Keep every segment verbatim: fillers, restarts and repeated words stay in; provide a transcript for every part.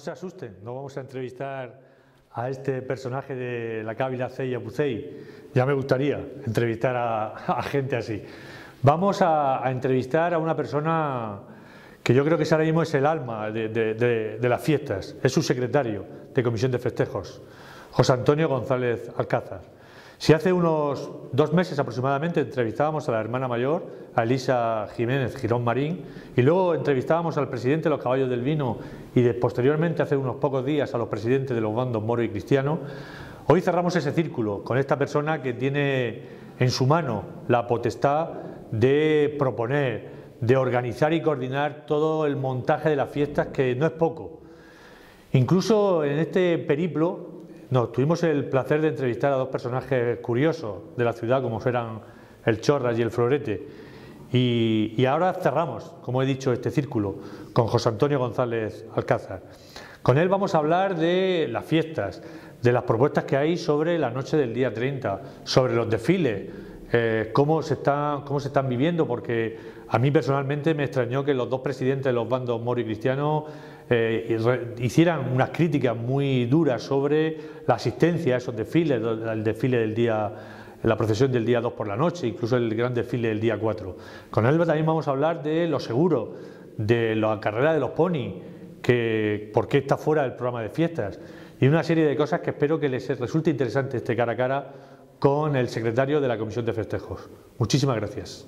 se asusten, no vamos a entrevistar a este personaje de la Cábila Cey Abucey. Ya me gustaría entrevistar a, a gente así. Vamos a, a entrevistar a una persona que yo creo que ahora mismo es el alma de, de, de, de las fiestas. Es su secretario de Comisión de Festejos, José Antonio González Alcázar. Si hace unos dos meses aproximadamente entrevistábamos a la hermana mayor, a Elisa Jiménez Girón Marín, y luego entrevistábamos al presidente de los Caballos del Vino y de, posteriormente, hace unos pocos días, a los presidentes de los bandos Moro y Cristiano, hoy cerramos ese círculo con esta persona que tiene en su mano la potestad de proponer, de organizar y coordinar todo el montaje de las fiestas, que no es poco. Incluso en este periplo nos tuvimos el placer de entrevistar a dos personajes curiosos de la ciudad, como eran el Chorras y el Florete. Y, y ahora cerramos, como he dicho, este círculo con José Antonio González Alcázar. Con él vamos a hablar de las fiestas, de las propuestas que hay sobre la noche del día treinta, sobre los desfiles, eh, cómo se están, cómo se están viviendo, porque a mí personalmente me extrañó que los dos presidentes de los bandos Moro y Cristiano Eh, hicieran unas críticas muy duras sobre la asistencia a esos desfiles, el desfile del día, la procesión del día dos por la noche, incluso el gran desfile del día cuatro. Con él también vamos a hablar de los seguros, de la carrera de los ponis, que por qué está fuera del programa de fiestas, y una serie de cosas que espero que les resulte interesante este cara a cara con el secretario de la Comisión de Festejos. Muchísimas gracias.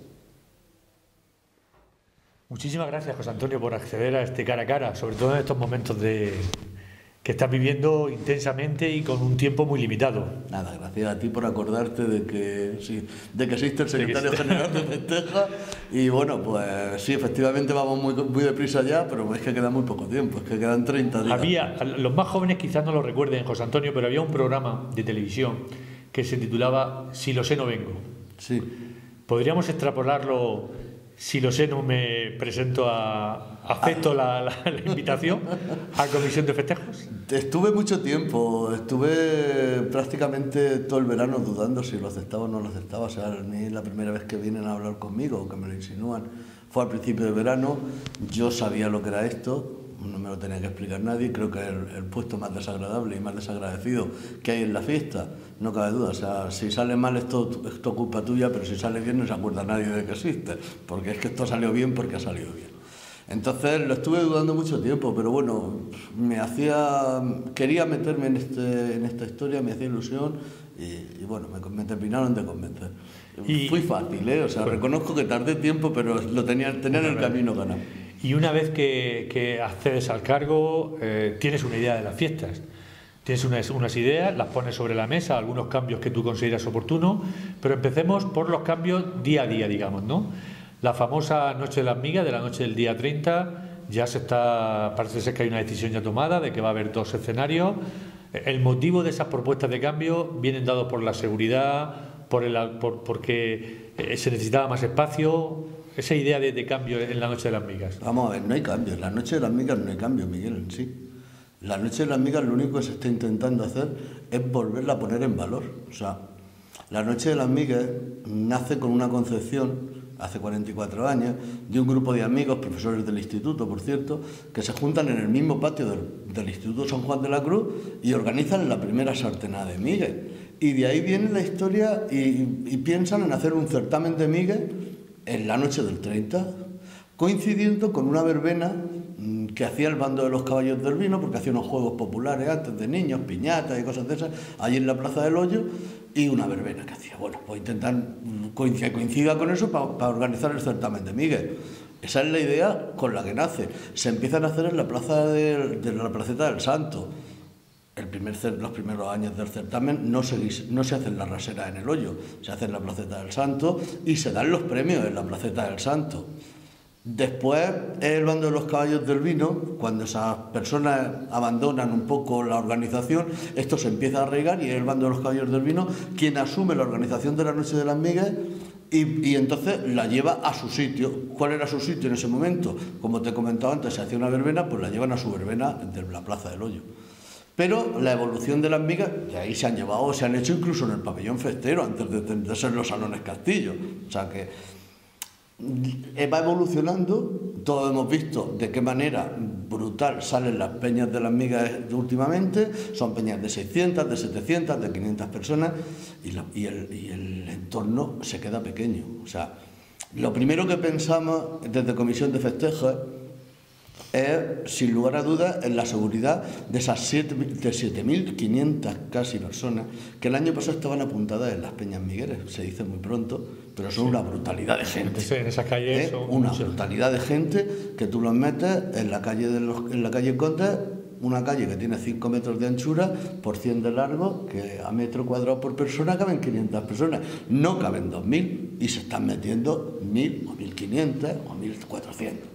Muchísimas gracias, José Antonio, por acceder a este cara a cara, sobre todo en estos momentos de que estás viviendo intensamente y con un tiempo muy limitado. Nada, gracias a ti por acordarte de que sí, de que existe el secretario de general de Festeja. Y bueno, pues sí, efectivamente vamos muy, muy deprisa ya, pero es que queda muy poco tiempo, es que quedan treinta días. Había, los más jóvenes quizás no lo recuerden, José Antonio, pero había un programa de televisión que se titulaba Si lo sé no vengo. Sí. ¿Podríamos extrapolarlo? Si lo sé, no me presento a... ¿Acepto la, la, la invitación a Comisión de Festejos? Estuve mucho tiempo, estuve prácticamente todo el verano dudando si lo aceptaba o no lo aceptaba. O sea, a mí la primera vez que vienen a hablar conmigo o que me lo insinúan fue al principio de verano. Yo sabía lo que era esto, no me lo tenía que explicar nadie. Creo que es el, el puesto más desagradable y más desagradecido que hay en la fiesta, no cabe duda. O sea, si sale mal esto es culpa tuya, pero si sale bien no se acuerda nadie de que existe, porque es que esto salió bien porque ha salido bien. Entonces lo estuve dudando mucho tiempo, pero bueno, me hacía, quería meterme en, este, en esta historia, me hacía ilusión y, y bueno, me, me terminaron de convencer. Y fui fácil, ¿eh? O sea, bueno, reconozco que tardé tiempo, pero lo tenía, tenía en el camino ganado. Y una vez que, que accedes al cargo, eh, tienes una idea de las fiestas. Tienes unas, unas ideas, las pones sobre la mesa, algunos cambios que tú consideras oportunos, pero empecemos por los cambios día a día, digamos, ¿no? La famosa Noche de las Migas, de la noche del día treinta, ya se está, parece ser que hay una decisión ya tomada de que va a haber dos escenarios. El motivo de esas propuestas de cambio vienen dados por la seguridad, por el, por, porque se necesitaba más espacio. Esa idea de, de cambio en la Noche de las Migas. Vamos a ver, no hay cambio. En la Noche de las Migas no hay cambio, Miguel, en sí. La Noche de las Migas lo único que se está intentando hacer es volverla a poner en valor. O sea, la Noche de las Migas nace con una concepción, hace cuarenta y cuatro años, de un grupo de amigos, profesores del instituto, por cierto, que se juntan en el mismo patio del, del Instituto San Juan de la Cruz y organizan la primera sartenada de migas. Y de ahí viene la historia y, y piensan en hacer un certamen de migas en la noche del treinta, coincidiendo con una verbena que hacía el bando de los Caballos del Vino, porque hacía unos juegos populares antes de niños, piñatas y cosas de esas, allí en la Plaza del Hoyo, y una verbena que hacía. Bueno, pues intentan que coincida con eso para, para organizar el certamen de Miguel. Esa es la idea con la que nace. Se empiezan a hacer en la plaza de, de la Placeta del Santo. El primer, los primeros años del certamen no se, no se hacen las raseras en el Hoyo, se hace en la Placeta del Santo y se dan los premios en la Placeta del Santo. Después es el bando de los Caballos del Vino, cuando esas personas abandonan un poco la organización, esto se empieza a arraigar y es el bando de los Caballos del Vino quien asume la organización de la Noche de las Migas y, y entonces la lleva a su sitio. ¿Cuál era su sitio en ese momento? Como te he comentado antes, se hacía una verbena, pues la llevan a su verbena de la Plaza del Hoyo. Pero la evolución de las migas, de ahí se han llevado, se han hecho incluso en el pabellón festero, antes de, de ser los salones Castillo. O sea que va evolucionando todos hemos visto de qué manera brutal salen las peñas de las migas últimamente, son peñas de seiscientas, de setecientas, de quinientas personas y, la, y, el, y el entorno se queda pequeño. O sea, lo primero que pensamos desde Comisión de Festejos es, sin lugar a dudas, en la seguridad de esas siete mil quinientas casi personas que el año pasado estaban apuntadas en las peñas migueres. Se dice muy pronto, pero son sí. una brutalidad de gente. Sí, en esas calles ¿Eh? son Una muchas. brutalidad de gente que tú los metes en la calle de los, en la calle Conde, una calle que tiene cinco metros de anchura por cien de largo, que a metro cuadrado por persona caben quinientas personas. No caben dos mil y se están metiendo mil o mil quinientas o mil cuatrocientas.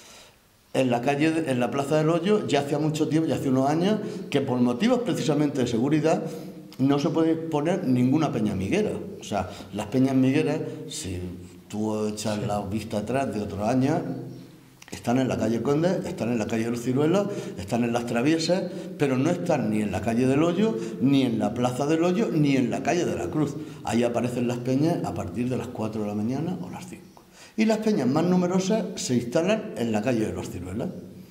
En la calle, en la Plaza del Hoyo, ya hacía mucho tiempo, ya hace unos años, que por motivos precisamente de seguridad no se puede poner ninguna peña miguera. O sea, las peñas migueras, si tú echas la vista atrás de otros años, están en la calle Conde, están en la calle de los Ciruelos, están en las Traviesas, pero no están ni en la calle del Hoyo, ni en la Plaza del Hoyo, ni en la calle de la Cruz. Ahí aparecen las peñas a partir de las cuatro de la mañana o las cinco. Y las peñas más numerosas se instalan en la calle de los Ciruelos.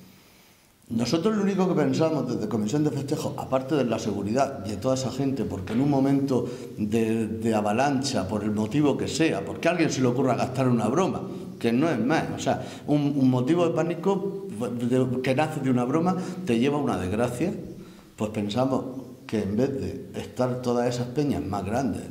Nosotros lo único que pensamos desde Comisión de Festejos, aparte de la seguridad y de toda esa gente, porque en un momento de, de avalancha, por el motivo que sea, porque a alguien se le ocurra gastar una broma, que no es más, o sea, un, un motivo de pánico de, que nace de una broma te lleva a una desgracia, pues pensamos que en vez de estar todas esas peñas más grandes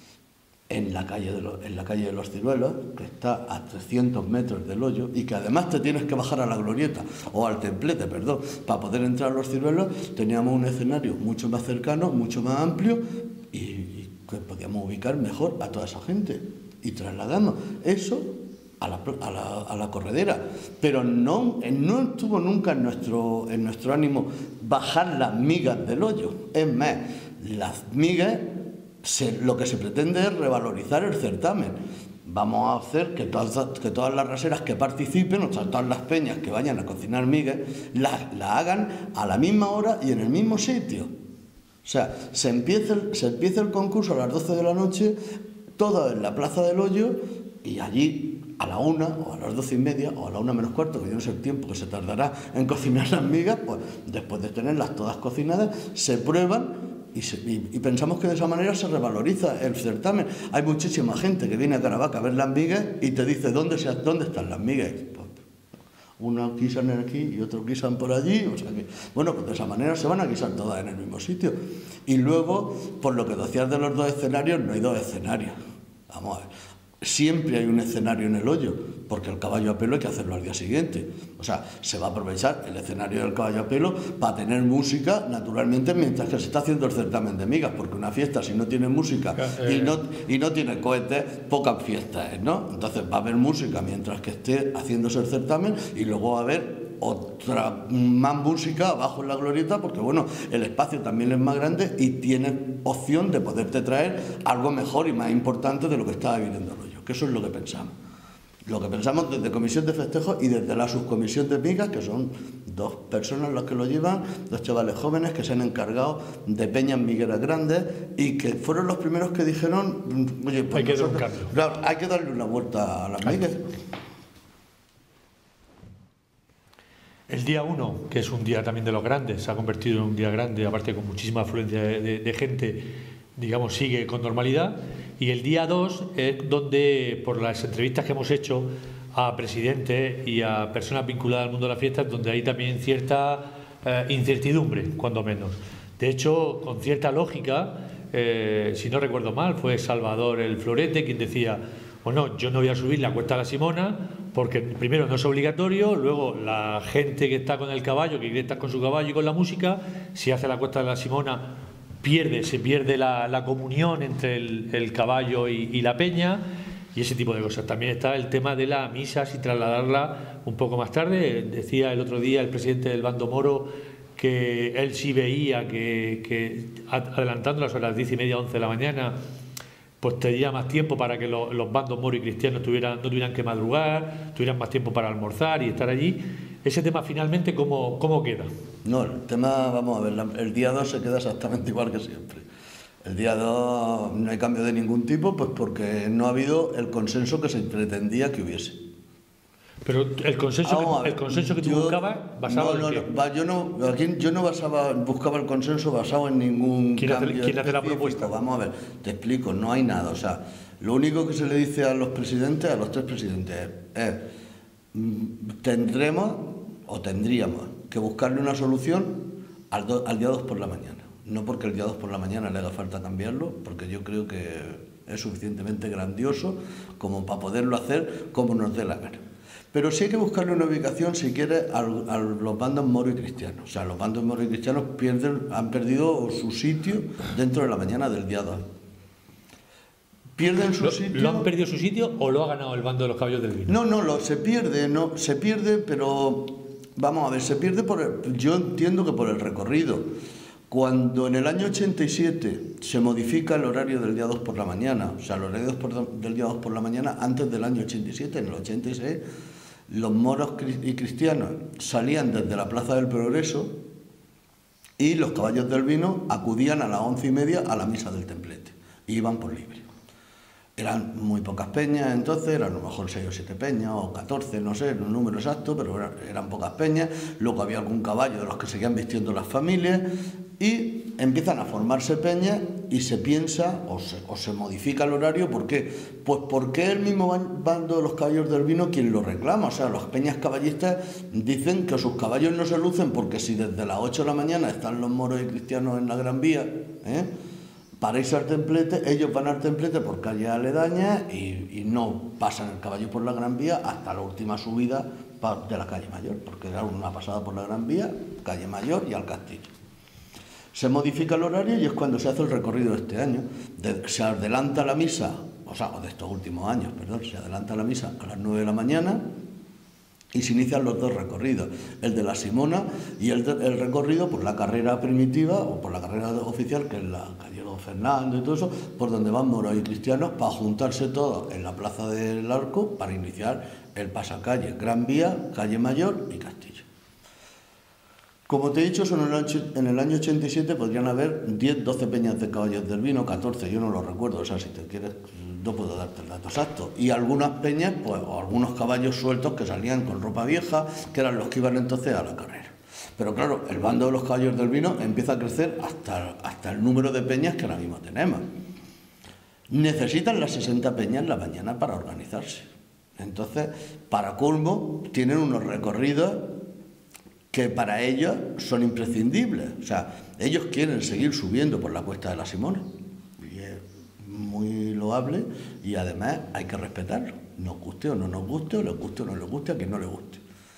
en la calle de los, en la calle de los Ciruelos, que está a trescientos metros del Hoyo y que además te tienes que bajar a la Glorieta o al Templete, perdón, para poder entrar a los Ciruelos, teníamos un escenario mucho más cercano, mucho más amplio y, y que podíamos ubicar mejor a toda esa gente y trasladamos eso a la, a la, a la corredera, pero no, no estuvo nunca en nuestro, en nuestro ánimo bajar las migas del Hoyo. Es más, las migas Se, lo que se pretende es revalorizar el certamen. Vamos a hacer que todas, que todas las raseras que participen, o sea, todas las peñas que vayan a cocinar migas, la, la hagan a la misma hora y en el mismo sitio. O sea, se empieza, el, se empieza el concurso a las doce de la noche, todo en la Plaza del Hoyo, y allí a la una, o a las doce y media, o a la una menos cuarto, que yo no sé el tiempo que se tardará en cocinar las migas, pues después de tenerlas todas cocinadas, se prueban. Y, se, y, y pensamos que de esa manera se revaloriza el certamen. Hay muchísima gente que viene a Caravaca a ver las migas y te dice ¿dónde, se, dónde están las migas? Pues, unos guisan aquí y otros guisan por allí. O sea que, bueno, pues de esa manera se van a guisar todas en el mismo sitio. Y luego, por lo que decías de los dos escenarios, no hay dos escenarios. Vamos a ver. Siempre hay un escenario en el Hoyo, porque el caballo a pelo hay que hacerlo al día siguiente. O sea, se va a aprovechar el escenario del caballo a pelo para tener música, naturalmente, mientras que se está haciendo el certamen de migas, porque una fiesta, si no tiene música y no, y no tiene cohetes, pocas fiestas, ¿no? Entonces va a haber música mientras que esté haciéndose el certamen y luego va a haber otra más música abajo en la Glorieta, porque bueno, el espacio también es más grande y tienes opción de poderte traer algo mejor y más importante de lo que estaba viviendo el Hoyo, que eso es lo que pensamos. Lo que pensamos desde Comisión de Festejos y desde la subcomisión de migas, que son dos personas las que lo llevan, dos chavales jóvenes que se han encargado de peñas migueras grandes y que fueron los primeros que dijeron, oye, pues hay que nosotros, dar un cambio. Claro, hay que darle una vuelta a las migas. El día uno, que es un día también de los grandes, se ha convertido en un día grande, aparte con muchísima afluencia de, de, de gente, digamos, sigue con normalidad. Y el día dos es donde, por las entrevistas que hemos hecho a presidentes y a personas vinculadas al mundo de las fiestas, donde hay también cierta eh, incertidumbre, cuando menos. De hecho, con cierta lógica, eh, si no recuerdo mal, fue Salvador el Florete quien decía, bueno, yo no voy a subir la Cuesta de la Simona porque primero no es obligatorio, luego la gente que está con el caballo, que quiere estar con su caballo y con la música, si hace la Cuesta de la Simona, pierde, se pierde la, la comunión entre el, el caballo y, y la peña y ese tipo de cosas. También está el tema de la misa, si trasladarla un poco más tarde. Decía el otro día el presidente del bando moro que él sí veía que, que adelantándolas a las diez y media, once de la mañana, pues tendría más tiempo para que los, los bandos moro y cristianos tuvieran, no tuvieran que madrugar, tuvieran más tiempo para almorzar y estar allí. Ese tema finalmente, ¿cómo, cómo queda? No, el tema, vamos a ver, el día dos se queda exactamente igual que siempre. El día dos no hay cambio de ningún tipo, pues porque no ha habido el consenso que se pretendía que hubiese. Pero el consenso, Vamos a que, ver, el consenso que tú yo- buscabas, basado no, en no, qué? no, va, yo no, aquí yo no basaba, buscaba el consenso basado en ningún ¿Quién hace- cambio quién hace la específico. propuesta? Vamos a ver, te explico, no hay nada. O sea, lo único que se le dice a los presidentes, a los tres presidentes, es mm, tendremos o tendríamos que buscarle una solución al, do- al día dos por la mañana. No porque el día dos por la mañana le haga falta cambiarlo, porque yo creo que es suficientemente grandioso como para poderlo hacer como nos dé la gana. Pero sí hay que buscarle una ubicación, si quiere, a, a los bandos moro y cristianos. O sea, los bandos moro y cristianos pierden, han perdido su sitio dentro de la mañana del día dos. Pierden su ¿Lo, sitio... ¿Lo han perdido su sitio o lo ha ganado el bando de los caballos del vino? No, no, lo, se pierde, no, se pierde, pero vamos a ver, se pierde por el, yo entiendo que por el recorrido. Cuando en el año ochenta y siete se modifica el horario del día dos por la mañana, o sea, el horario dos por, del día dos por la mañana, antes del año ochenta y siete, en el ochenta y seis, los moros y cristianos salían desde la Plaza del Progreso y los caballos del vino acudían a las once y media a la misa del templete, y iban por libre. Eran muy pocas peñas entonces, eran a lo mejor seis o siete peñas, o catorce, no sé, el número exacto, pero eran, eran pocas peñas. Luego había algún caballo de los que seguían vistiendo las familias, y empiezan a formarse peñas y se piensa, o se, o se modifica el horario. ¿Por qué? Pues porque es el mismo bando de los caballos del vino quien lo reclama. O sea, los peñas caballistas dicen que sus caballos no se lucen porque si desde las ocho de la mañana están los moros y cristianos en la Gran Vía, ¿eh? para irse al templete, ellos van al templete por calles aledañas y, y no pasan el caballo por la Gran Vía hasta la última subida de la calle Mayor, porque era una pasada por la Gran Vía, calle Mayor y al castillo. Se modifica el horario y es cuando se hace el recorrido de este año. De, se adelanta la misa, o sea, de estos últimos años, perdón, se adelanta la misa a las nueve de la mañana y se inician los dos recorridos, el de la Simona y el, de, el recorrido por la carrera primitiva o por la carrera oficial, que es la calle Don Fernando y todo eso, por donde van moros y cristianos para juntarse todos en la Plaza del Arco para iniciar el pasacalle, Gran Vía, calle Mayor y Castillo. Como te he dicho, son en, el, en el año ochenta y siete podrían haber diez, doce peñas de caballos del vino, catorce, yo no lo recuerdo, o sea, si te quieres, no puedo darte el dato exacto. Y algunas peñas, pues, o algunos caballos sueltos que salían con ropa vieja, que eran los que iban entonces a la carrera. Pero claro, el bando de los caballos del vino empieza a crecer hasta, hasta el número de peñas que ahora mismo tenemos. Necesitan las sesenta peñas en la mañana para organizarse. Entonces, para colmo, tienen unos recorridos que para ellos son imprescindibles. O sea, ellos quieren seguir subiendo por la Cuesta de la Simona. Y es muy loable y además hay que respetarlo. Nos guste o no nos guste, o les guste o no les guste, a quien no le guste.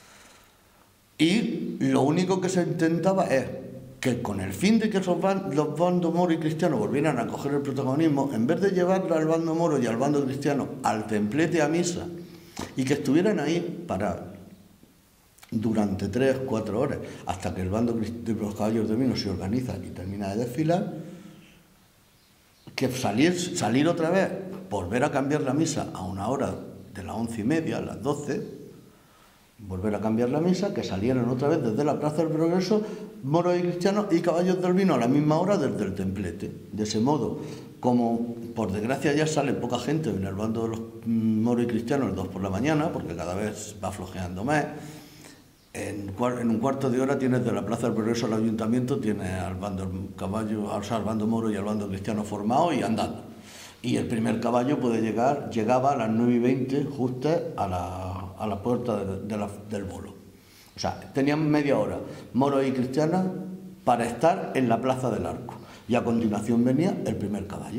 Y lo único que se intentaba es que con el fin de que los bandos moro y cristianos volvieran a coger el protagonismo, en vez de llevarlo al bando moro y al bando cristiano al templete a misa, y que estuvieran ahí para durante tres, cuatro horas, hasta que el bando de los caballos de vino se organiza y termina de desfilar, que salir, salir otra vez, volver a cambiar la misa a una hora de las once y media, a las doce, volver a cambiar la misa, que salieran otra vez desde la Plaza del Progreso, moros y cristianos y caballos del vino a la misma hora desde el templete. De ese modo, como por desgracia ya sale poca gente en el bando de los moros y cristianos el dos por la mañana, porque cada vez va flojeando más, En, en un cuarto de hora tienes de la Plaza del Progreso al Ayuntamiento, tienes al bando caballo, o sea, al bando moro y al bando cristiano formado y andando. Y el primer caballo puede llegar, llegaba a las nueve y veinte justo a la, a la puerta de, de la, del bolo. O sea, tenían media hora, moros y cristianas, para estar en la Plaza del Arco. Y a continuación venía el primer caballo.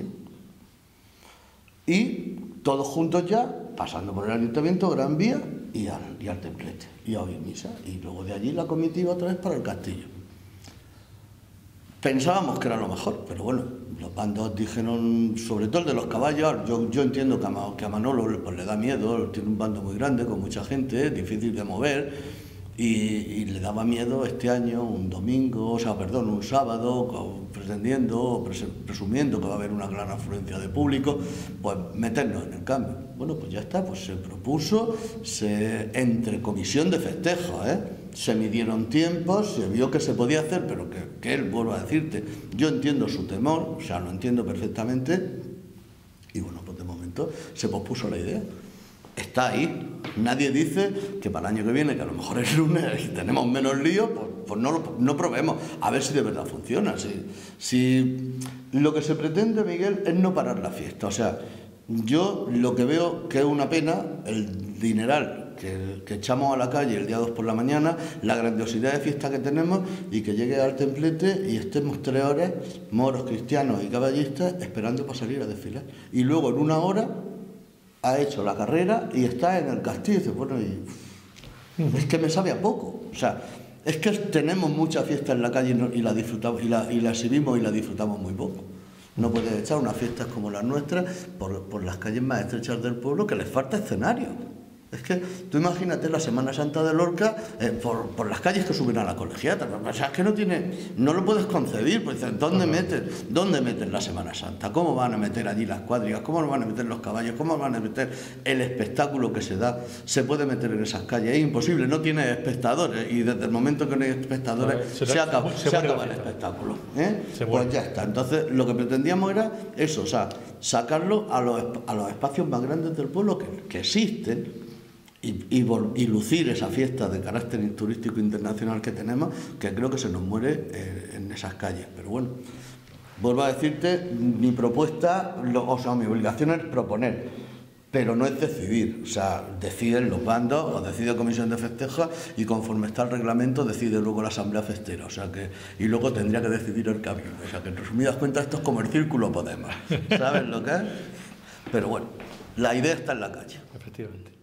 Y todos juntos ya, pasando por el Ayuntamiento, Gran Vía y al, y al templete, y a oír misa. Y luego de allí la comitiva otra vez para el castillo. Pensábamos que era lo mejor, pero bueno, los bandos dijeron, sobre todo el de los caballos, yo, yo entiendo que a, que a Manolo pues, le da miedo, tiene un bando muy grande, con mucha gente, difícil de mover, y, y le daba miedo este año, un domingo, o sea, perdón, un sábado, pretendiendo, presumiendo que va a haber una gran afluencia de público, pues meternos en el cambio. Bueno, pues ya está, pues se propuso, se, entre comisión de festejos, ¿eh? se midieron tiempos, se vio que se podía hacer, pero que, que él, vuelvo a decirte, yo entiendo su temor, o sea, lo entiendo perfectamente, y bueno, pues de momento se pospuso la idea. está ahí. Nadie dice que para el año que viene, que a lo mejor es lunes y tenemos menos líos, pues, pues no, lo, no probemos, a ver si de verdad funciona. Si, si lo que se pretende, Miguel, es no parar la fiesta. O sea, yo lo que veo que es una pena, el dineral que, que echamos a la calle el día dos por la mañana, la grandiosidad de fiesta que tenemos, y que llegue al templete y estemos tres horas, moros, cristianos y caballistas, esperando para salir a desfilar. Y luego en una hora ha hecho la carrera y está en el castillo y dice, bueno, y es que me sabe a poco. O sea, es que tenemos mucha fiesta en la calle y, no, y la disfrutamos y la, y la exhibimos y la disfrutamos muy poco. No puedes echar unas fiestas como las nuestras por, por las calles más estrechas del pueblo, que les falta escenario. Es que tú imagínate la Semana Santa de Lorca eh, por, por las calles que suben a la colegiata. O sea, es que no tiene, no lo puedes concebir. Pues, ¿dónde meten, dónde meten la Semana Santa? ¿Cómo van a meter allí las cuadrigas? ¿Cómo van a meter los caballos? ¿Cómo van a meter el espectáculo que se da? Se puede meter en esas calles. Es imposible, no tiene espectadores. Y desde el momento que no hay espectadores, se, se acaba, se se acaba el espectáculo. ¿eh? Pues ya está. Entonces, lo que pretendíamos era eso, o sea, sacarlo a los, a los espacios más grandes del pueblo que, que existen. Y, y, y lucir esa fiesta de carácter turístico internacional que tenemos, que creo que se nos muere eh, en esas calles. Pero bueno, vuelvo a decirte, mi propuesta, lo, o sea, mi obligación es proponer, pero no es decidir. O sea, deciden los bandos o decide la comisión de festejos y conforme está el reglamento decide luego la asamblea festera. O sea que, y luego tendría que decidir el cabildo. O sea que en resumidas cuentas esto es como el círculo Podemos. ¿Sabes lo que es? Pero bueno, la idea está en la calle. Efectivamente.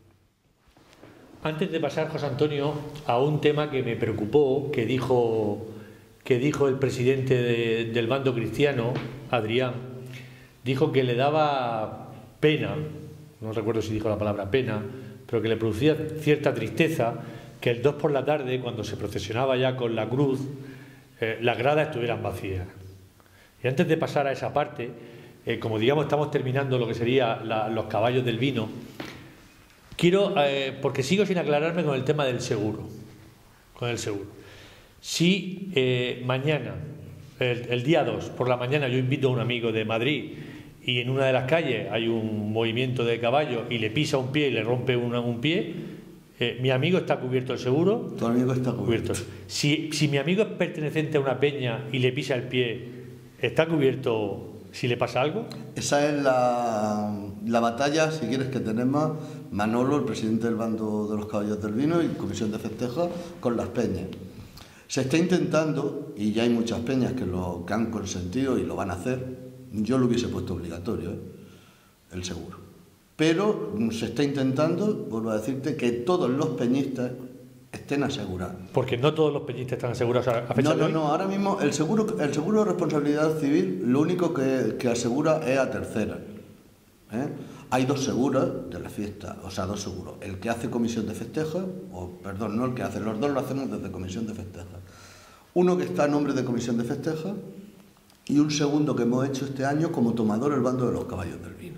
Antes de pasar, José Antonio, a un tema que me preocupó, que dijo, que dijo el presidente de, del bando cristiano, Adrián, dijo que le daba pena, no recuerdo si dijo la palabra pena, pero que le producía cierta tristeza que el dos por la tarde, cuando se procesionaba ya con la cruz, eh, las gradas estuvieran vacías. Y antes de pasar a esa parte, eh, como digamos estamos terminando lo que serían los caballos del vino, quiero, eh, porque sigo sin aclararme con el tema del seguro, con el seguro. Si eh, mañana, el, el día dos, por la mañana, yo invito a un amigo de Madrid y en una de las calles hay un movimiento de caballo y le pisa un pie y le rompe una, un pie, eh, ¿mi amigo está cubierto el seguro? Tu amigo está cubierto. cubierto. Si, si mi amigo es perteneciente a una peña y le pisa el pie, ¿está cubierto si le pasa algo? Esa es la, la batalla, si quieres, que tenemos Manolo, el presidente del bando de los caballos del vino y comisión de festejos, con las peñas. Se está intentando, y ya hay muchas peñas que lo que han consentido y lo van a hacer, yo lo hubiese puesto obligatorio, ¿eh? el seguro. Pero se está intentando, vuelvo a decirte, que todos los peñistas estén asegurados. Porque no todos los peñistas están asegurados a fecha No, de no, hoy. no, ahora mismo el seguro, el seguro de responsabilidad civil lo único que, que asegura es a tercera. ¿eh? Hay dos seguros de la fiesta, o sea, dos seguros. El que hace comisión de festejos, o perdón, no el que hace, los dos lo hacemos desde comisión de festejos. Uno que está a nombre de comisión de festejos y un segundo que hemos hecho este año como tomador el bando de los caballos del vino.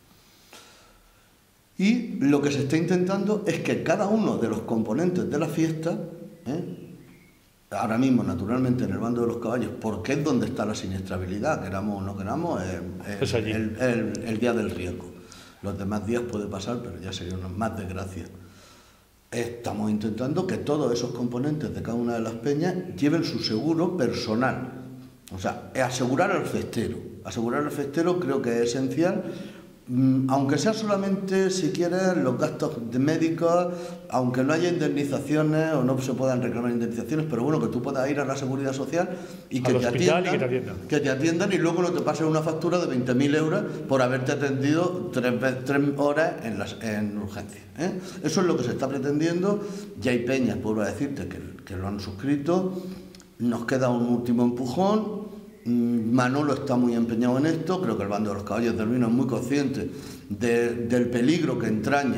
Y lo que se está intentando es que cada uno de los componentes de la fiesta, ¿eh? ahora mismo naturalmente en el bando de los caballos, porque es donde está la siniestrabilidad, queramos o no queramos, es, es el, el, el, el día del riesgo. Los demás días puede pasar, pero ya sería una más desgracia. Estamos intentando que todos esos componentes de cada una de las peñas lleven su seguro personal. O sea, asegurar al festero. Asegurar al festero creo que es esencial, aunque sea solamente, si quieres, los gastos de médicos, aunque no haya indemnizaciones o no se puedan reclamar indemnizaciones, pero bueno, que tú puedas ir a la Seguridad Social y que, te atiendan, y que, te atiendan. que te atiendan y luego no te pasen una factura de veinte mil euros por haberte atendido tres, tres horas en, las, en urgencia. ¿eh? Eso es lo que se está pretendiendo. Ya hay peñas, puedo decirte, que, que lo han suscrito. Nos queda un último empujón. Manolo está muy empeñado en esto, creo que el bando de los caballos del vino es muy consciente de, del peligro que entraña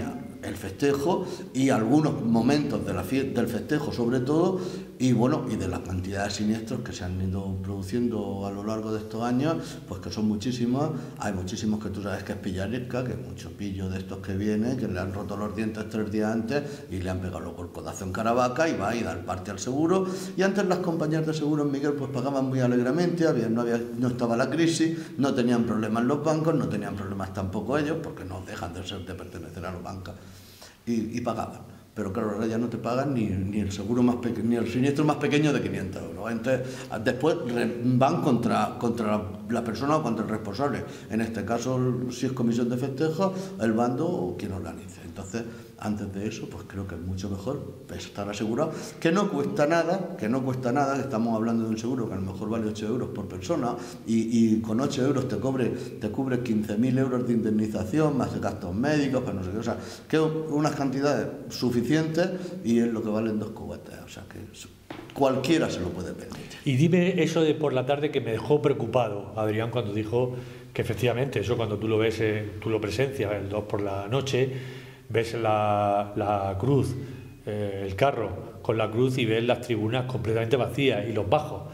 el festejo y algunos momentos de la del festejo sobre todo, y bueno, y de la cantidad de siniestros que se han ido produciendo a lo largo de estos años, pues que son muchísimos. Hay muchísimos que tú sabes que es pillaresca, que es mucho pillo de estos que viene, que le han roto los dientes tres días antes y le han pegado luego el codazo en Caravaca y va y da el parte al seguro. Y antes las compañías de seguros, Miguel, pues pagaban muy alegremente, había, no, había, no estaba la crisis, no tenían problemas los bancos, no tenían problemas tampoco ellos, porque no dejan de ser de pertenecer a los bancos, y, y pagaban. Pero claro, ahora ya no te pagan ni, ni el seguro más pequeño, ni el siniestro más pequeño de quinientos euros. Entonces, después van contra, contra la persona o contra el responsable. En este caso, si es comisión de festejo, el bando o quien organice. Entonces, antes de eso, pues creo que es mucho mejor estar asegurado, que no cuesta nada, que no cuesta nada, que estamos hablando de un seguro que a lo mejor vale ocho euros por persona y, y con ocho euros te cobre, te cubre quince mil euros de indemnización, más de gastos médicos, pues no sé qué, o sea, que unas cantidades suficientes y es lo que valen dos cubetas, o sea que cualquiera se lo puede permitir. Y dime eso de por la tarde que me dejó preocupado, Adrián, cuando dijo que efectivamente, eso cuando tú lo ves, eh, tú lo presencias el dos por la noche, ves la, la cruz, eh, el carro con la cruz y ves las tribunas completamente vacías y los bajos,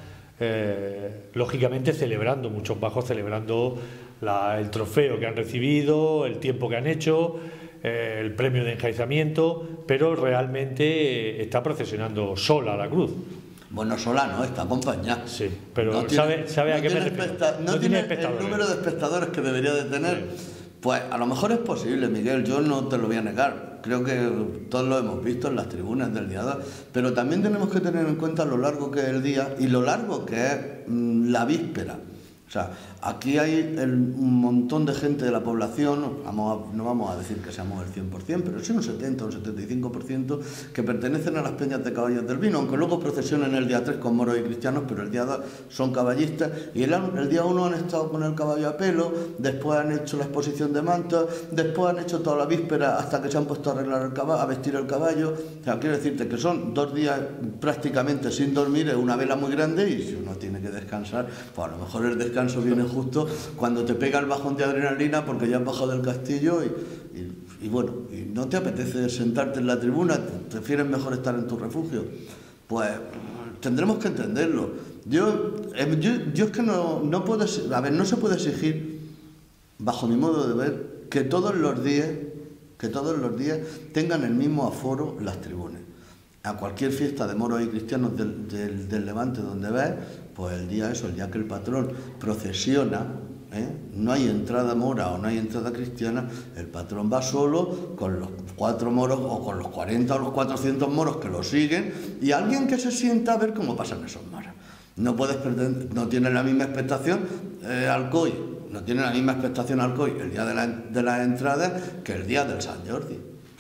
eh, lógicamente celebrando, muchos bajos celebrando la, el trofeo que han recibido, el tiempo que han hecho, eh, el premio de enjaizamiento, pero realmente está procesionando sola la cruz. Bueno, sola no, está acompañada. Sí, pero no ¿sabe, tiene, sabe a no qué me refiero? No, no tiene, tiene el número de espectadores que debería de tener. Sí. Pues a lo mejor es posible, Miguel, yo no te lo voy a negar. Creo que todos lo hemos visto en las tribunas del día dos, pero también tenemos que tener en cuenta lo largo que es el día y lo largo que es mmm, la víspera. O sea, aquí hay el, un montón de gente de la población, vamos a, no vamos a decir que seamos el cien por cien, pero sí un setenta, un setenta y cinco por ciento que pertenecen a las peñas de caballos del vino, aunque luego procesionen el día tres con moros y cristianos, pero el día dos son caballistas, y el, el día uno han estado con el caballo a pelo, después han hecho la exposición de mantos, después han hecho toda la víspera hasta que se han puesto a arreglar el caballo, a vestir el caballo. O sea, quiero decirte que son dos días prácticamente sin dormir, es una vela muy grande, y si uno tiene que descansar, pues a lo mejor el descanso viene justo cuando te pega el bajón de adrenalina porque ya has bajado del castillo y, y, y bueno, y no te apetece sentarte en la tribuna, prefieres mejor estar en tu refugio. Pues tendremos que entenderlo. Yo, yo, yo es que no, no puedo, a ver, no se puede exigir, bajo mi modo de ver, que todos los días, que todos los días tengan el mismo aforo las tribunas. A cualquier fiesta de moros y cristianos del, del, del Levante donde ves, pues el día eso, el día que el patrón procesiona, ¿eh? no hay entrada mora o no hay entrada cristiana, el patrón va solo con los cuatro moros o con los cuarenta o los cuatrocientos moros que lo siguen y alguien que se sienta a ver cómo pasan esos moros. No puedes pretender, no tiene la misma expectación eh, Alcoy, no tiene la misma expectación Alcoy el día de la, de la entrada que el día del San Jordi.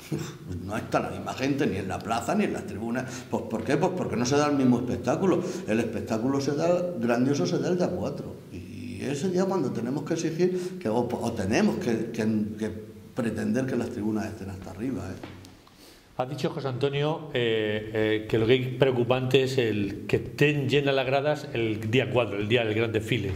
No está la misma gente ni en la plaza ni en las tribunas. Pues, ¿por qué? Pues porque no se da el mismo espectáculo. El espectáculo se da, grandioso se da el día cuatro. Y ese día cuando tenemos que exigir, que, o, o tenemos que, que, que pretender que las tribunas estén hasta arriba. ¿eh? Ha dicho José Antonio eh, eh, que lo que es preocupante es el que estén llenas las gradas el día cuatro, el día del gran desfile.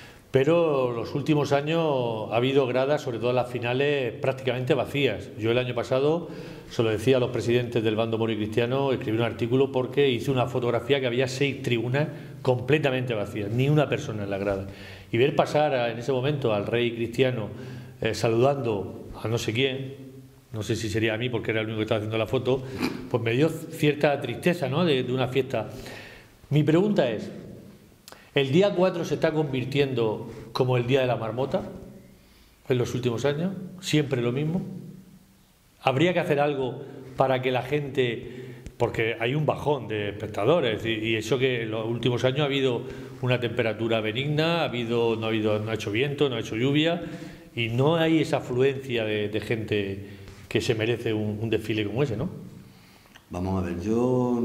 Pero los últimos años ha habido gradas, sobre todo en las finales, prácticamente vacías. Yo el año pasado, se lo decía a los presidentes del bando moro y cristiano, escribí un artículo porque hice una fotografía que había seis tribunas completamente vacías, ni una persona en la grada. Y ver pasar a, en ese momento al rey cristiano eh, saludando a no sé quién, no sé si sería a mí porque era el único que estaba haciendo la foto, pues me dio cierta tristeza, ¿no?, de, de una fiesta. Mi pregunta es, ¿el día cuatro se está convirtiendo como el día de la marmota en los últimos años? ¿Siempre lo mismo? ¿Habría que hacer algo para que la gente, porque hay un bajón de espectadores y eso que en los últimos años ha habido una temperatura benigna, ha habido, no, ha habido, no ha hecho viento, no ha hecho lluvia y no hay esa afluencia de, de gente que se merece un, un desfile como ese, ¿no? Vamos a ver, yo,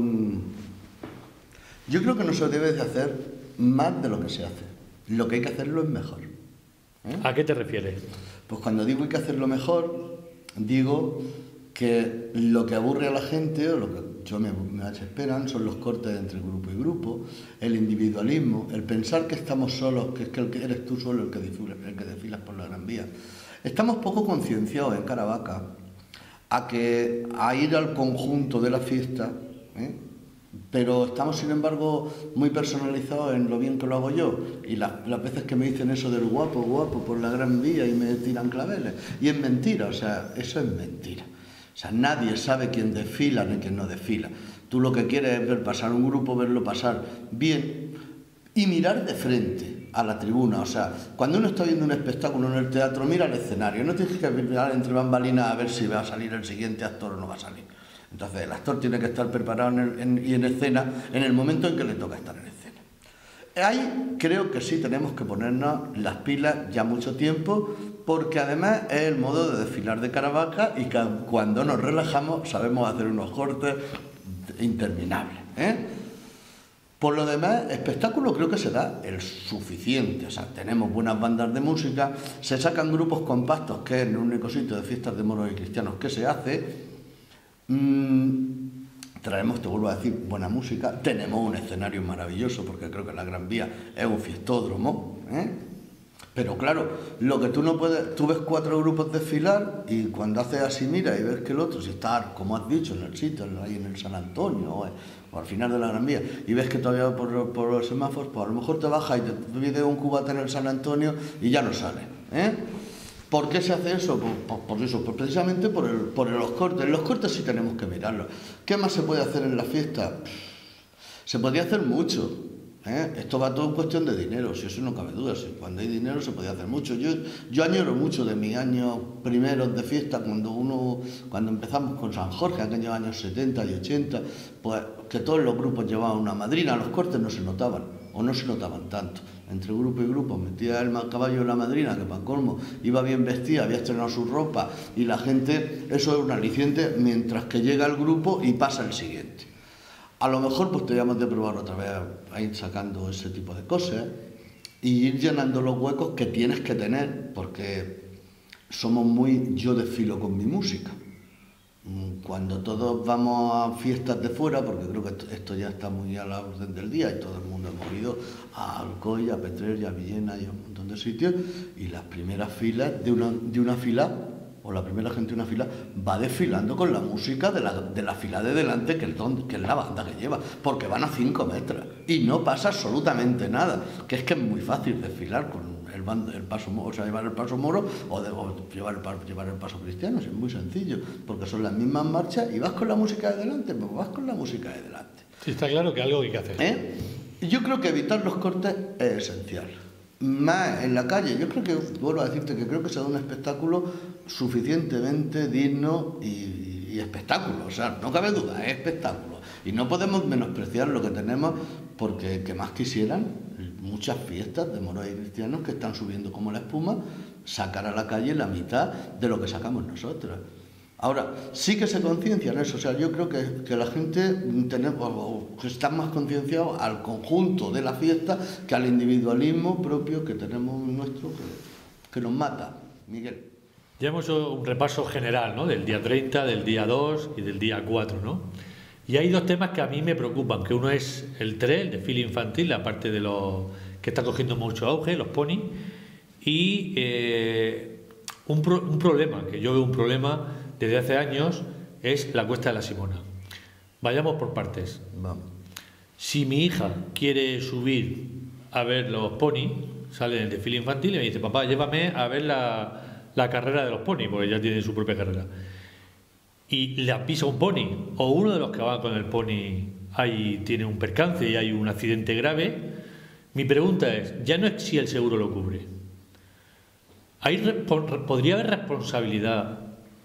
yo creo que no se debe de hacer más de lo que se hace. Lo que hay que hacerlo es mejor. ¿Eh? ¿A qué te refieres? Pues cuando digo hay que hacerlo mejor, digo que lo que aburre a la gente, o lo que yo me, me esperan, son los cortes entre grupo y grupo, el individualismo, el pensar que estamos solos, que es que, el que eres tú solo el que, desfilas, el que desfilas por la Gran Vía. Estamos poco concienciados en Caravaca a, que, a ir al conjunto de la fiesta, ¿eh? Pero estamos, sin embargo, muy personalizados en lo bien que lo hago yo. Y las, las veces que me dicen eso del guapo, guapo, por la Gran Vía y me tiran claveles. Y es mentira, o sea, eso es mentira. O sea, nadie sabe quién desfila ni quién no desfila. Tú lo que quieres es ver pasar un grupo, verlo pasar bien y mirar de frente a la tribuna. O sea, cuando uno está viendo un espectáculo en el teatro, mira el escenario. No tienes que mirar entre bambalinas a ver si va a salir el siguiente actor o no va a salir. Entonces el actor tiene que estar preparado en el, en, y en escena en el momento en que le toca estar en escena. Ahí creo que sí tenemos que ponernos las pilas ya mucho tiempo, porque además es el modo de desfilar de Caravaca y que cuando nos relajamos sabemos hacer unos cortes interminables, ¿eh? Por lo demás, espectáculo creo que se da el suficiente. O sea, tenemos buenas bandas de música, se sacan grupos compactos, que es el único sitio de fiestas de moros y cristianos que se hace. Mm, traemos, te vuelvo a decir, buena música, tenemos un escenario maravilloso, porque creo que la Gran Vía es un fiestódromo, ¿eh? Pero claro, lo que tú no puedes, tú ves cuatro grupos desfilar y cuando haces así mira y ves que el otro, si está, como has dicho, en el sitio, ahí en el San Antonio o, o al final de la Gran Vía, y ves que todavía por, por los semáforos, pues a lo mejor te baja y te pide un cubata en el San Antonio y ya no sale, ¿eh? ¿Por qué se hace eso? Pues, pues por eso, pues precisamente por, el, por los cortes. Los cortes sí tenemos que mirarlos. ¿Qué más se puede hacer en la fiesta? Se podría hacer mucho, ¿eh? Esto va todo en cuestión de dinero, si eso no cabe duda. Si cuando hay dinero se podría hacer mucho. Yo, yo añoro mucho de mis años primeros de fiesta, cuando uno, cuando empezamos con San Jorge, aquellos años setenta y ochenta, pues que todos los grupos llevaban una madrina, los cortes no se notaban, o no se notaban tanto. Entre grupo y grupo metía el caballo en la madrina, que para colmo iba bien vestida, había estrenado su ropa, y la gente, eso es un aliciente, mientras que llega el grupo y pasa el siguiente. A lo mejor pues tendríamos de probar otra vez a ir sacando ese tipo de cosas y ir llenando los huecos que tienes que tener, porque somos muy yo desfilo con mi música. Cuando todos vamos a fiestas de fuera, porque creo que esto ya está muy a la orden del día y todo el mundo hemos ido a Alcoy, a Petrer, a Villena y a un montón de sitios, y las primeras filas de una, de una fila, o la primera gente de una fila, va desfilando con la música de la, de la fila de delante, que es, donde, que es la banda que lleva, porque van a cinco metros y no pasa absolutamente nada, que es que es muy fácil desfilar con el, bando, el paso moro, o sea, llevar el paso moro o, de, o llevar, el, llevar el paso cristiano. Es muy sencillo, porque son las mismas marchas y vas con la música de delante, pues vas con la música de delante. Sí, está claro que algo hay que hacer. ¿Eh? Yo creo que evitar los cortes es esencial. Más en la calle, yo creo que, vuelvo a decirte que creo que se da un espectáculo suficientemente digno y, y espectáculo, o sea, no cabe duda, es espectáculo. Y no podemos menospreciar lo que tenemos, porque que más quisieran muchas fiestas de moros y cristianos que están subiendo como la espuma, sacar a la calle la mitad de lo que sacamos nosotros. Ahora, sí que se conciencian eso, o sea, yo creo que, que la gente tenemos, que está más concienciado al conjunto de la fiesta que al individualismo propio que tenemos nuestro, que, que nos mata, Miguel. Ya hemos hecho un repaso general, ¿no?, del día treinta, del día dos y del día cuatro, ¿no? Y hay dos temas que a mí me preocupan, que uno es el T R E, el desfile infantil, la parte de los que está cogiendo mucho auge, los pony, y eh, un, pro, un problema, que yo veo un problema desde hace años, es la Cuesta de la Simona. Vayamos por partes. Vamos. Si mi hija quiere subir a ver los pony, sale en el desfile infantil y me dice, papá, llévame a ver la, la carrera de los pony, porque ella tiene su propia carrera. Y le pisa un pony, o uno de los que va con el pony ahí tiene un percance y hay un accidente grave, mi pregunta es, ya no es si el seguro lo cubre. ¿Hay, ¿Podría haber responsabilidad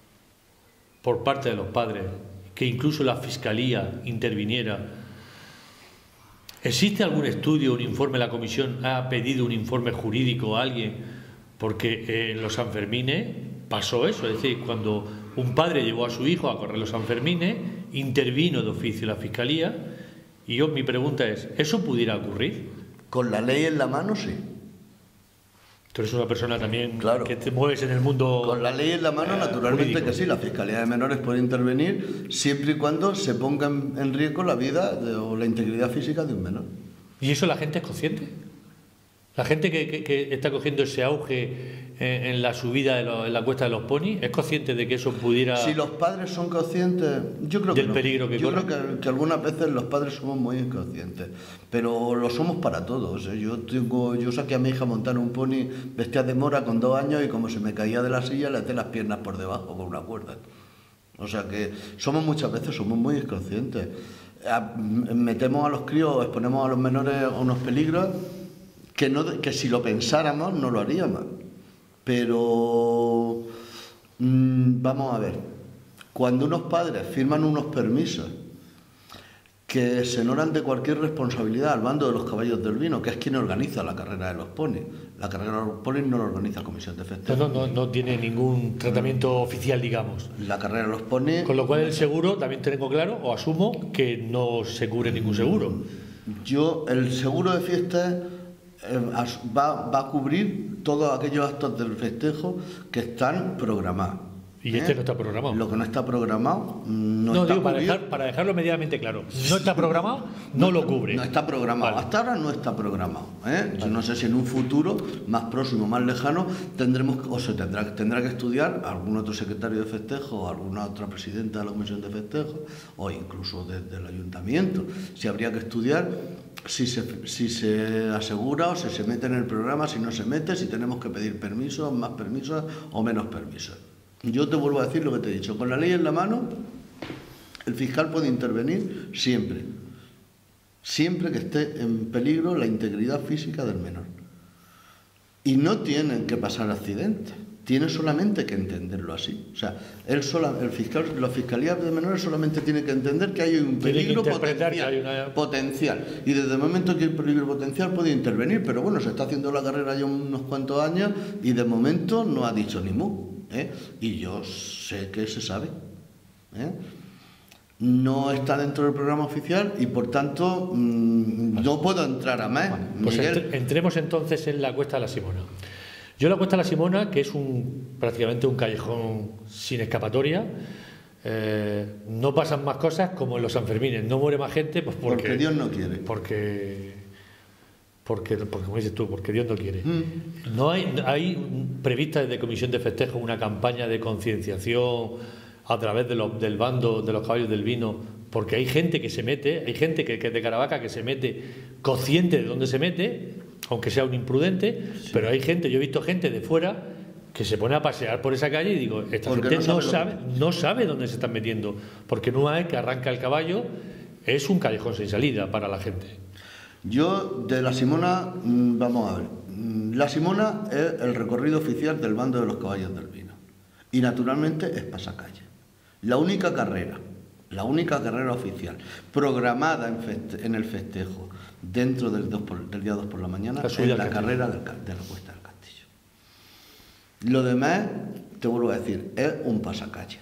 por parte de los padres, que incluso la Fiscalía interviniera? ¿Existe algún estudio, un informe? La comisión ha pedido un informe jurídico a alguien, porque en los Sanfermines pasó eso, es decir, cuando un padre llevó a su hijo a correr los Sanfermines, intervino de oficio la Fiscalía, y yo, mi pregunta es, ¿eso pudiera ocurrir? Con la ley en la mano, sí. Tú eres una persona también, claro, que te mueves en el mundo. Con la ley en la mano, eh, naturalmente jurídico. Que sí, la Fiscalía de Menores puede intervenir siempre y cuando se ponga en riesgo la vida de, o la integridad física de un menor. ¿Y eso la gente es consciente? La gente que, que, que está cogiendo ese auge en, en la subida, de lo, en la cuesta de los ponis, ¿es consciente de que eso pudiera...? Si los padres son conscientes, yo creo que del no. peligro que Yo corre. creo que, que algunas veces los padres somos muy inconscientes, pero lo somos para todos. ¿eh? Yo tengo, yo saqué a mi hija a montar un pony vestida de mora con dos años y como se me caía de la silla le até las piernas por debajo con una cuerda. O sea que somos muchas veces somos muy inconscientes. Metemos a los críos, exponemos a los menores a unos peligros que, no, que si lo pensáramos no lo haríamos. Pero mmm, vamos a ver, cuando unos padres firman unos permisos que se exoneran de cualquier responsabilidad al bando de los caballos del vino, que es quien organiza la carrera de los ponis. La carrera de los ponis no la organiza la Comisión de Festejo. No, no, no tiene ningún tratamiento oficial, digamos. La carrera de los ponis... Con lo cual el seguro, también tengo claro, o asumo, que no se cubre ningún seguro. Yo, el seguro de fiestas eh, va, va a cubrir todos aquellos actos del festejo que están programados. Y este ¿Eh? no está programado. Lo que no está programado no, no está digo, para, dejar, para dejarlo medianamente claro, no está programado, no, no lo cubre. No está programado, vale. Hasta ahora no está programado. ¿eh? Vale. Yo no sé si en un futuro más próximo, más lejano, tendremos o se tendrá, tendrá que estudiar algún otro secretario de festejo o alguna otra presidenta de la Comisión de Festejo o incluso desde el ayuntamiento. Si habría que estudiar si se, si se asegura o si se mete en el programa, si no se mete, si tenemos que pedir permisos, más permisos o menos permisos. Yo te vuelvo a decir lo que te he dicho. Con la ley en la mano, el fiscal puede intervenir siempre. Siempre que esté en peligro la integridad física del menor. Y no tienen que pasar accidentes. Tiene solamente que entenderlo así. O sea, él sola, el fiscal, la Fiscalía de Menores solamente tiene que entender que hay un peligro potencial, hay una... potencial. Y desde el momento que hay peligro potencial puede intervenir. Pero bueno, se está haciendo la carrera ya unos cuantos años y de momento no ha dicho ni mu. ¿Eh? Y yo sé que se sabe. ¿Eh? No está dentro del programa oficial y por tanto mmm, no puedo entrar a más. Bueno, pues entre, entremos entonces en la Cuesta de la Simona. Yo la Cuesta de la Simona, que es un, prácticamente un callejón sin escapatoria, eh, no pasan más cosas como en los Sanfermines, no muere más gente pues porque, porque Dios no quiere. Porque... Porque, porque, como dices tú, porque Dios no quiere. Mm. No hay, hay prevista desde Comisión de Festejo una campaña de concienciación a través de los, del bando de los caballos del vino, porque hay gente que se mete, hay gente que, que es de Caravaca que se mete consciente de dónde se mete, aunque sea un imprudente, sí. Pero hay gente, yo he visto gente de fuera que se pone a pasear por esa calle y digo, esta porque gente no sabe, no, sabe, no sabe dónde se están metiendo, porque no hay que arranca el caballo, es un callejón sin salida para la gente. Yo, de la Simona, vamos a ver, la Simona es el recorrido oficial del bando de los caballos del vino y naturalmente es pasacalle. La única carrera, la única carrera oficial programada en, feste, en el festejo dentro del, dos por, del día dos por la mañana es la carrera del, de la Cuesta del Castillo. Lo demás, te vuelvo a decir, es un pasacalle.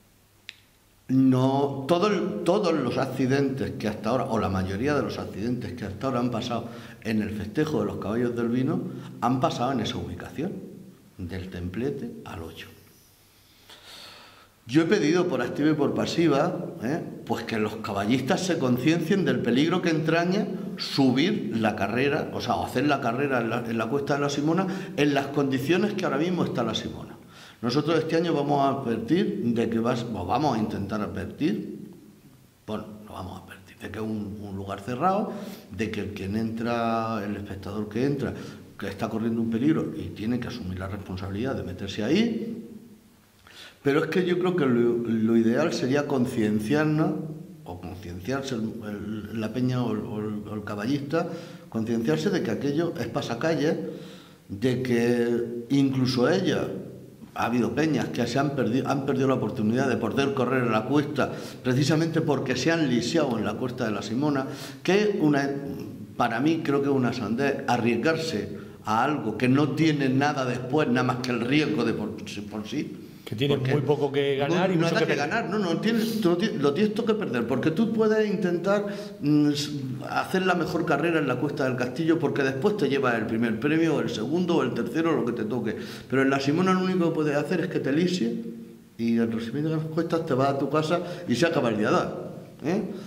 No, todo el, todos los accidentes que hasta ahora, o la mayoría de los accidentes que hasta ahora han pasado en el festejo de los caballos del vino, han pasado en esa ubicación, del templete al ocho. Yo he pedido por activa y por pasiva, ¿eh? pues que los caballistas se conciencien del peligro que entraña subir la carrera, o sea, hacer la carrera en la, en la Cuesta de la Simona en las condiciones que ahora mismo está la Simona. Nosotros este año vamos a advertir de que vas, o vamos a intentar advertir, bueno, no vamos a advertir, de que es un, un lugar cerrado, de que quien entra, el espectador que entra, que está corriendo un peligro y tiene que asumir la responsabilidad de meterse ahí. Pero es que yo creo que lo, lo ideal sería concienciarnos, o concienciarse el, el, la peña o el, o el, o el caballista, concienciarse de que aquello es pasacalle, de que incluso ella... Ha habido peñas que se han perdido, han perdido la oportunidad de poder correr en la cuesta precisamente porque se han lisiado en la Cuesta de la Simona, que una, para mí creo que es una sandez arriesgarse a algo que no tiene nada después, nada más que el riesgo de por, por sí. Que tienes muy poco que ganar no, y no mucho hay que, que ganar, no, no tienes, tú, lo tienes tú que perder, porque tú puedes intentar mm, hacer la mejor carrera en la Cuesta del Castillo porque después te llevas el primer premio, o el segundo, o el tercero, lo que te toque. Pero en la Simona lo único que puedes hacer es que te lisie y al recibir de las cuestas te vas a tu casa y se acaba el día. ¿eh?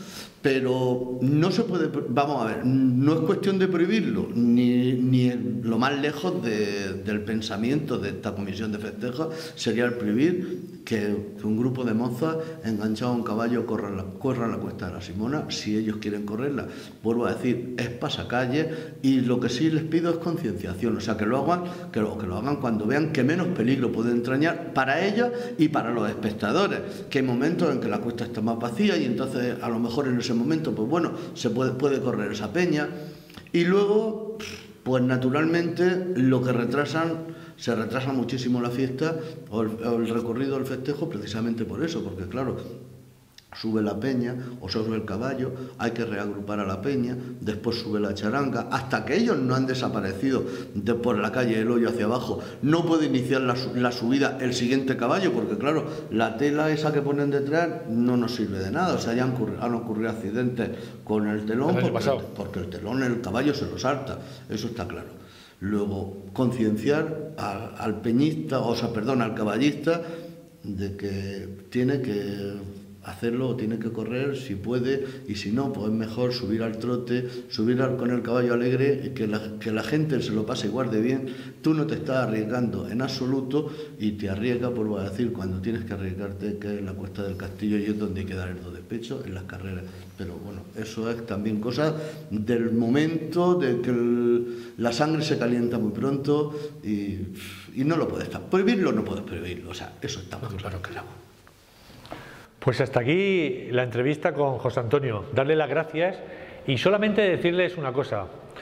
pero no se puede, vamos a ver, no es cuestión de prohibirlo, ni, ni lo más lejos de, del pensamiento de esta comisión de festejos sería el prohibir que, que un grupo de mozas enganchado a un caballo corran la, corran la Cuesta de la Simona, si ellos quieren correrla. Vuelvo a decir, es pasacalle, y lo que sí les pido es concienciación, o sea, que lo hagan, que lo, que lo hagan cuando vean que menos peligro puede entrañar para ellos y para los espectadores, que hay momentos en que la cuesta está más vacía y entonces a lo mejor en ese momento, pues bueno, se puede, puede correr esa peña, y luego, pues naturalmente, lo que retrasan, se retrasa muchísimo la fiesta o el, o el recorrido del festejo precisamente por eso, porque claro, sube la peña o sube el caballo, hay que reagrupar a la peña, después sube la charanga, hasta que ellos no han desaparecido de por la calle del Hoyo hacia abajo, no puede iniciar la, la subida el siguiente caballo, porque claro, la tela esa que ponen detrás no nos sirve de nada, o sea, ya han ocurrido, han ocurrido accidentes con el telón, el porque, el, porque el telón el caballo se lo salta, eso está claro. Luego, concienciar al, al peñista, o sea, perdón, al caballista, de que tiene que hacerlo o tiene que correr si puede, y si no, pues es mejor subir al trote, subir al, con el caballo alegre, y que la, que la gente se lo pase y guarde bien. Tú no te estás arriesgando en absoluto, y te arriesgas, vuelvo a decir, cuando tienes que arriesgarte, que es la Cuesta del Castillo, y es donde hay que dar el do de pecho en las carreras. Pero bueno, eso es también cosa del momento, de que el, la sangre se calienta muy pronto, y, y no lo puedes estar. Prohibirlo no puedes prohibirlo, o sea, eso está muy claro que lo hago. Pues hasta aquí la entrevista con José Antonio. Darle las gracias y solamente decirles una cosa.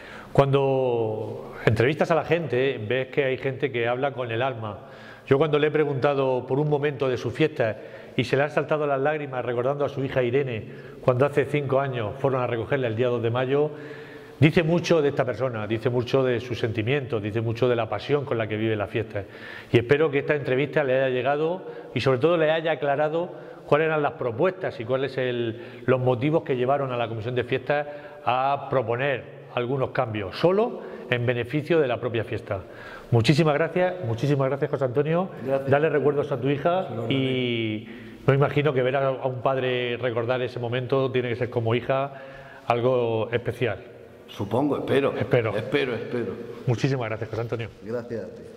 Cuando entrevistas a la gente, ves que hay gente que habla con el alma. Yo cuando le he preguntado por un momento de su fiesta y se le han saltado las lágrimas recordando a su hija Irene, cuando hace cinco años fueron a recogerla el día dos de mayo, dice mucho de esta persona, dice mucho de sus sentimientos, dice mucho de la pasión con la que vive la fiesta. Y espero que esta entrevista le haya llegado y sobre todo le haya aclarado cuáles eran las propuestas y cuáles el, los motivos que llevaron a la Comisión de Fiestas a proponer algunos cambios, solo en beneficio de la propia fiesta. Muchísimas gracias, muchísimas gracias, José Antonio. Gracias. Dale recuerdos a tu hija y me imagino que ver a un padre recordar ese momento tiene que ser como hija algo especial. Supongo, espero. Espero. Espero, espero. Muchísimas gracias, José Antonio. Gracias a ti.